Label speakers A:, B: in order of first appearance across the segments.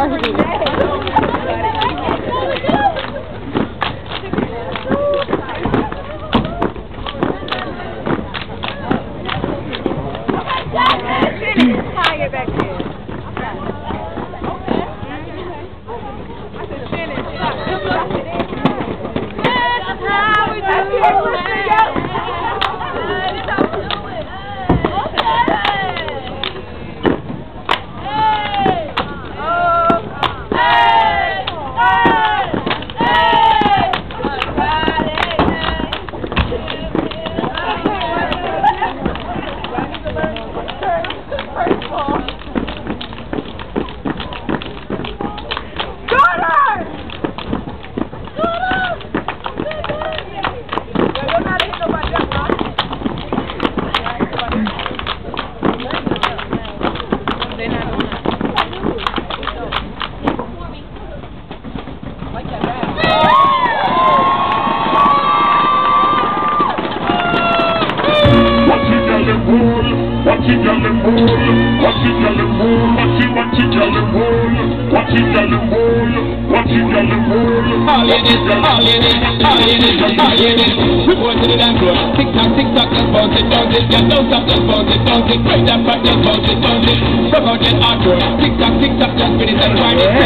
A: Report to the dance floor. Tick tock, just bounce it, bounce it. Yeah, don't stop, just bounce it, bounce it. Break that back, just bounce it, bounce it. Rock out that hardcore. Tick tock, just finish and try it.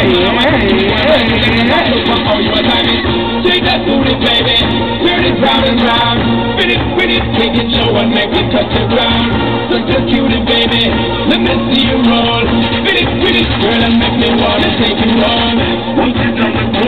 A: Look for how you are timing. Shake that booty, baby. Turn it round and round. Spin it, take it slow and make it touch the ground. Look just cutie, baby. Let me see you roll. Spin it, girl, and make me wanna take you home.